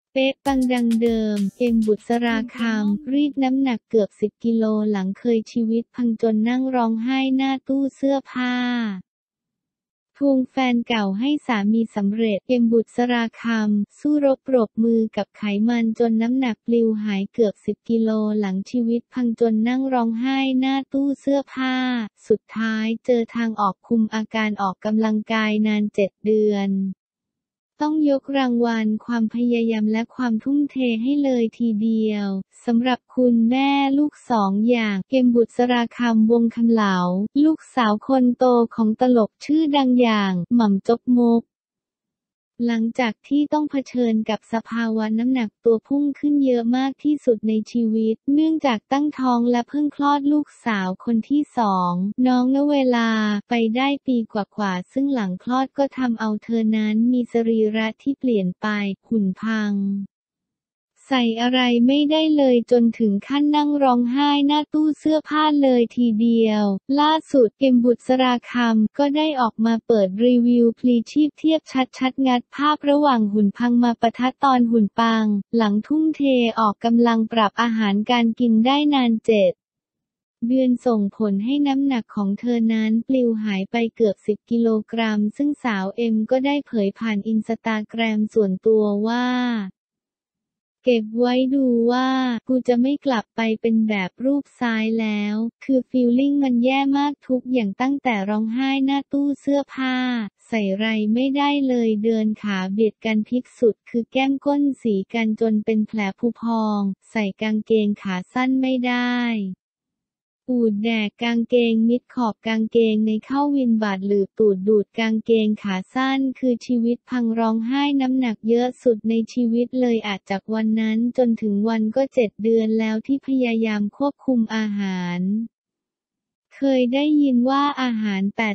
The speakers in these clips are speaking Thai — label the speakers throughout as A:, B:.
A: เป๊ะปังดังเดิม เอ็ม บุษราคำ รีดน้ำหนักเกือบ 10 กิโลหลังเคยชีวิตพังจนนั่งร้องไห้หน้าตู้เสื้อผ้าทวงแฟนเก่าให้สามีสำเร็จ เอ็ม บุษราคำ สู้รบปรบมือกับไขมันจนน้ำหนักปลิวหายเกือบ 10 กิโลหลังชีวิตพังจนนั่งร้องไห้หน้าตู้เสื้อผ้า สุดท้ายเจอทางออกคุมอาการออกกำลังกายนาน 7 เดือนต้องยกรางวัลความพยายามและความทุ่มเทให้เลยทีเดียวสำหรับคุณแม่ลูกสองอย่างเอ็ม บุษราคำ วงศ์คำเหลาลูกสาวคนโตของตลกชื่อดังอย่างหม่ำจกมกหลังจากที่ต้องเผชิญกับสภาวะน้ำหนักตัวพุ่งขึ้นเยอะมากที่สุดในชีวิตเนื่องจากตั้งท้องและเพิ่งคลอดลูกสาวคนที่สองน้องณเวลาไปได้ปีกว่าๆซึ่งหลังคลอดก็ทำเอาเธอนั้นมีสรีระที่เปลี่ยนไปหุ่นพังใส่อะไรไม่ได้เลยจนถึงขั้นนั่งร้องไห้หน้าตู้เสื้อผ้าเลยทีเดียวล่าสุดเอ็ม บุษราคำก็ได้ออกมาเปิดรีวิวพลีชีพเทียบชัดงัดภาพระหว่างหุ่นพังมาปะทะตอนหุ่นปังหลังทุ่มเทออกกำลังปรับอาหารการกินได้นาน7 เดือนส่งผลให้น้ำหนักของเธอนั้นปลิวหายไปเกือบ 10 กิโลกรัมซึ่งสาวเอ็มก็ได้เผยผ่านอินสตาแกรมส่วนตัวว่าเก็บไว้ดูว่ากูจะไม่กลับไปเป็นแบบรูปซ้ายแล้วคือฟีลลิ่งมันแย่มากทุกอย่างตั้งแต่ร้องไห้หน้าตู้เสื้อผ้าใส่ไรไม่ได้เลยเดินขาเบียดกันพิกสุดคือแก้มก้นสีกันจนเป็นแผลผุพองใส่กางเกงขาสั้นไม่ได้อูดแดกกางเกงมิดขอบกางเกงในเข้าวินบาดหรือตูดดูดกางเกงขาสั้นคือชีวิตพังร้องไห้น้ำหนักเยอะสุดในชีวิตเลยอาจจากวันนั้นจนถึงวันก็7 เดือนแล้วที่พยายามควบคุมอาหารเคยได้ยินว่าอาหาร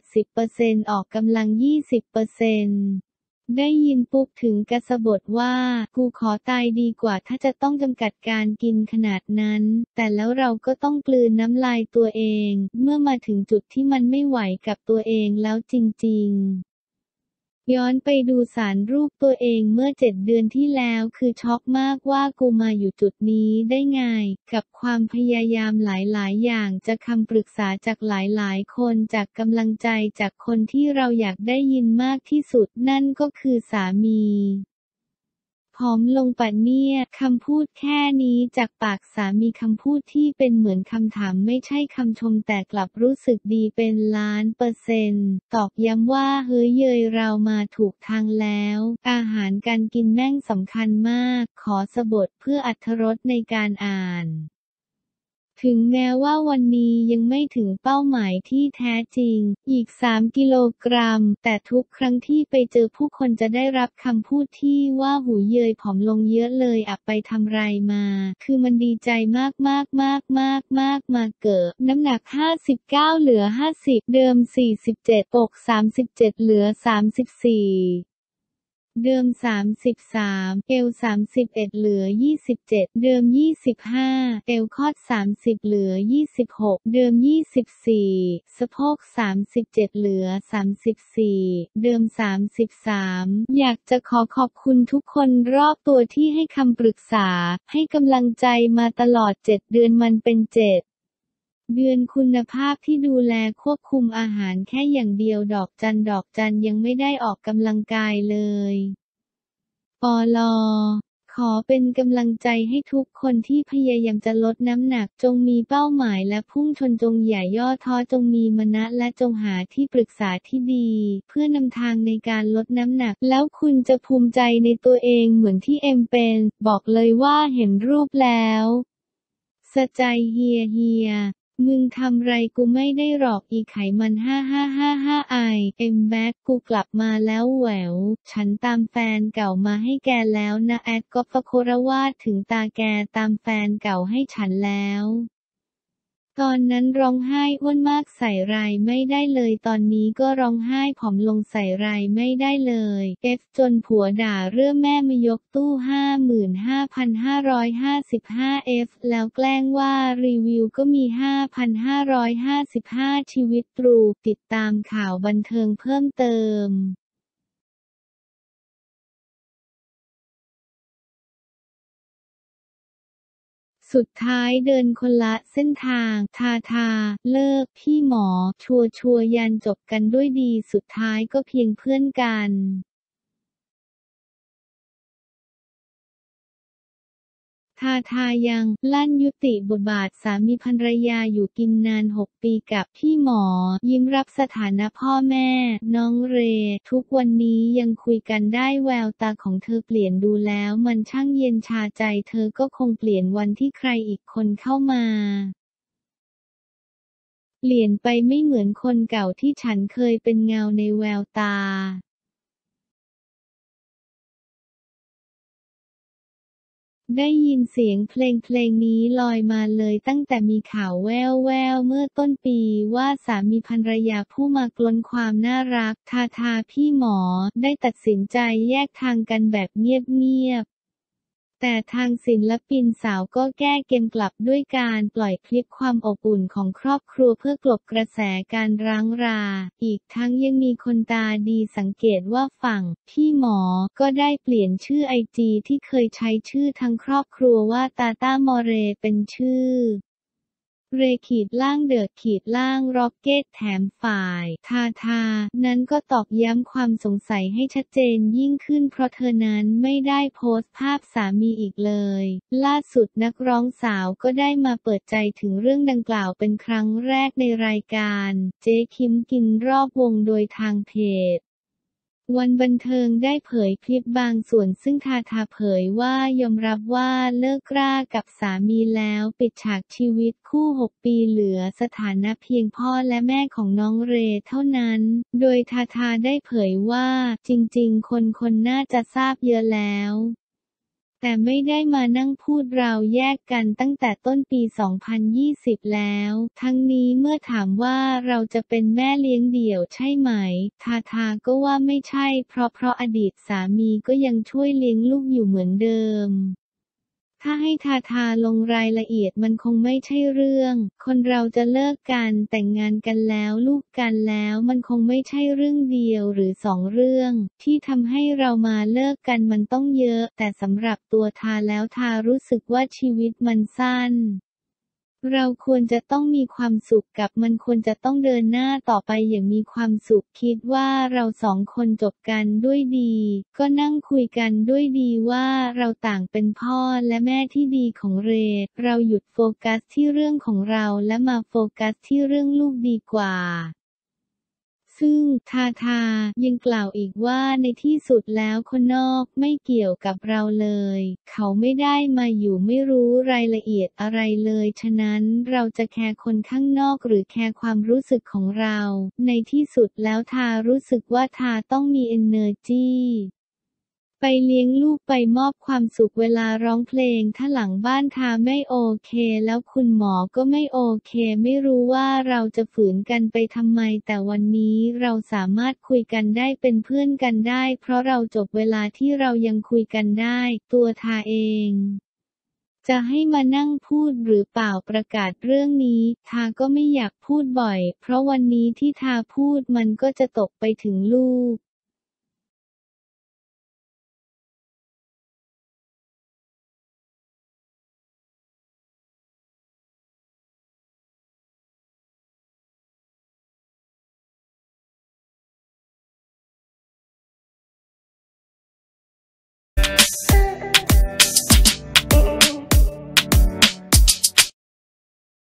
A: 80% ออกกำลัง 20%ได้ยินปุ๊บถึงกะสะบดว่ากูขอตายดีกว่าถ้าจะต้องจำกัดการกินขนาดนั้นแต่แล้วเราก็ต้องกลืนน้ำลายตัวเองเมื่อมาถึงจุดที่มันไม่ไหวกับตัวเองแล้วจริงๆย้อนไปดูสารรูปตัวเองเมื่อ7 เดือนที่แล้วคือช็อกมากว่ากูมาอยู่จุดนี้ได้ไงกับความพยายามหลายๆอย่างจากคำปรึกษาจากหลายๆคนจากกำลังใจจากคนที่เราอยากได้ยินมากที่สุดนั่นก็คือสามีผอมลงปะเนี่ยคำพูดแค่นี้จากปากสามีคำพูดที่เป็นเหมือนคำถามไม่ใช่คำชมแต่กลับรู้สึกดีเป็น1,000,000%ตอกย้ำว่าเฮ้ยเยยเรามาถูกทางแล้วอาหารการกินแม่งสำคัญมากขอสบทเพื่ออรรถรสในการอ่านถึงแม้ว่าวันนี้ยังไม่ถึงเป้าหมายที่แท้จริงอีก3 กิโลกรัมแต่ทุกครั้งที่ไปเจอผู้คนจะได้รับคำพูดที่ว่าหูเยยผอมลงเยอะเลยอะไปทำไรมาคือมันดีใจมากมาเกิดน้ำหนัก59เหลือ50เดิม47อก37เหลือ34เดิม33เอว31เหลือ27เดิม25เอวคอด30เหลือ26เดิม24สะโพก37เหลือ34เดิม33อยากจะขอบคุณทุกคนรอบตัวที่ให้คำปรึกษาให้กำลังใจมาตลอด7 เดือนมันเป็น7 เดือนคุณภาพที่ดูแลควบคุมอาหารแค่อย่างเดียวดอกจันยังไม่ได้ออกกำลังกายเลยปลขอเป็นกำลังใจให้ทุกคนที่พยายามจะลดน้ำหนักจงมีเป้าหมายและพุ่งชนจงอย่าย่อท้อจงมีมนะและจงหาที่ปรึกษาที่ดีเพื่อนำทางในการลดน้ำหนักแล้วคุณจะภูมิใจในตัวเองเหมือนที่เอ็มเป็นบอกเลยว่าเห็นรูปแล้วสะใจเฮียมึงทำไรกูไม่ได้หรอกอีไขมัน5555ไอเอ็มแบ็คกูกลับมาแล้วแหววฉันตามแฟนเก่ามาให้แกแล้วนะแอดก็ฟะโครวาทถึงตาแกตามแฟนเก่าให้ฉันแล้วตอนนั้นร้องไห้อ้วนมากใส่ไรไม่ได้เลยตอนนี้ก็ร้องไห้ผอมลงใส่ไรไม่ได้เลยจนผัวด่าเรื่องแม่มายกตู้55,555แล้วแกล้งว่ารีวิวก็มี5,555ชีวิตตรูติดตามข่าวบันเทิงเพิ่มเติมสุดท้ายเดินคนละเส้นทาง ทา เลิก พี่หมอ ชัวร์ยันจบกันด้วยดีสุดท้ายก็เพียงเพื่อนกันทายังลั่นยุติบทบาทสามีภรรยาอยู่กินนาน6 ปีกับพี่หมอ ยิ้มรับสถานะพ่อแม่ น้องเร ทุกวันนี้ยังคุยกันได้แววตาของเธอเปลี่ยนดูแล้วมันช่างเย็นชาใจเธอก็คงเปลี่ยนวันที่ใครอีกคนเข้ามาเปลี่ยนไปไม่เหมือนคนเก่าที่ฉันเคยเป็นเงาในแววตาได้ยินเสียงเพลงนี้ลอยมาเลยตั้งแต่มีข่าวแว่วๆเมื่อต้นปีว่าสามีภรรยาผู้มากล้นความน่ารักทาพี่หมอได้ตัดสินใจแยกทางกันแบบเงียบแต่ทางศิลปินสาวก็แก้เกมกลับด้วยการปล่อยคลิปความอบอุ่นของครอบครัวเพื่อกลบกระแสการร้างรา อีกทั้งยังมีคนตาดีสังเกตว่าฝั่งพี่หมอก็ได้เปลี่ยนชื่อไอจีที่เคยใช้ชื่อทั้งครอบครัวว่าตาต้ามอเรเป็นชื่อเร-เดอะ-ร็อกเก็ตแถมฝ่ายทานั้นก็ตอกย้ำความสงสัยให้ชัดเจนยิ่งขึ้นเพราะเธอนั้นไม่ได้โพสต์ภาพสามีอีกเลยล่าสุดนักร้องสาวก็ได้มาเปิดใจถึงเรื่องดังกล่าวเป็นครั้งแรกในรายการเจ๊คิมกินรอบวงโดยทางเพจวันบันเทิงได้เผยคลิปบางส่วนซึ่งทาเผยว่ายอมรับว่าเลิกรากับสามีแล้วปิดฉากชีวิตคู่6 ปีเหลือสถานะเพียงพ่อและแม่ของน้องเรเท่านั้นโดยทาได้เผยว่าจริงๆคนน่าจะทราบเยอะแล้วแต่ไม่ได้มานั่งพูดเราแยกกันตั้งแต่ต้นปี 2020 แล้ว ทั้งนี้เมื่อถามว่าเราจะเป็นแม่เลี้ยงเดี่ยวใช่ไหม ทาก็ว่าไม่ใช่เพราะอดีตสามีก็ยังช่วยเลี้ยงลูกอยู่เหมือนเดิม ถ้าให้ทาลงรายละเอียดมันคงไม่ใช่เรื่อง คนเราจะเลิกกันแต่งงานกันแล้วลูกกันแล้วมันคงไม่ใช่เรื่องเดียวหรือ2 เรื่องที่ทำให้เรามาเลิกกันมันต้องเยอะแต่สำหรับตัวทาแล้วทารู้สึกว่าชีวิตมันสั้นเราควรจะต้องมีความสุขกับมันควรจะต้องเดินหน้าต่อไปอย่างมีความสุขคิดว่าเรา2 คนจบกันด้วยดีก็นั่งคุยกันด้วยดีว่าเราต่างเป็นพ่อและแม่ที่ดีของเรเราหยุดโฟกัสที่เรื่องของเราและมาโฟกัสที่เรื่องลูกดีกว่าซึ่งทายังกล่าวอีกว่าในที่สุดแล้วคนนอกไม่เกี่ยวกับเราเลยเขาไม่ได้มาอยู่ไม่รู้รายละเอียดอะไรเลยฉะนั้นเราจะแคร์คนข้างนอกหรือแคร์ความรู้สึกของเราในที่สุดแล้วทารู้สึกว่าทาต้องมี energyไปเลี้ยงลูกไปมอบความสุขเวลาร้องเพลงถ้าหลังบ้านทาไม่โอเคแล้วคุณหมอก็ไม่โอเคไม่รู้ว่าเราจะฝืนกันไปทำไมแต่วันนี้เราสามารถคุยกันได้เป็นเพื่อนกันได้เพราะเราจบเวลาที่เรายังคุยกันได้ตัวทาเองจะให้มานั่งพูดหรือเปล่าประกาศเรื่องนี้ทาก็ไม่อยากพูดบ่อยเพราะวันนี้ที่ทาพูดมันก็จะตกไปถึงลูก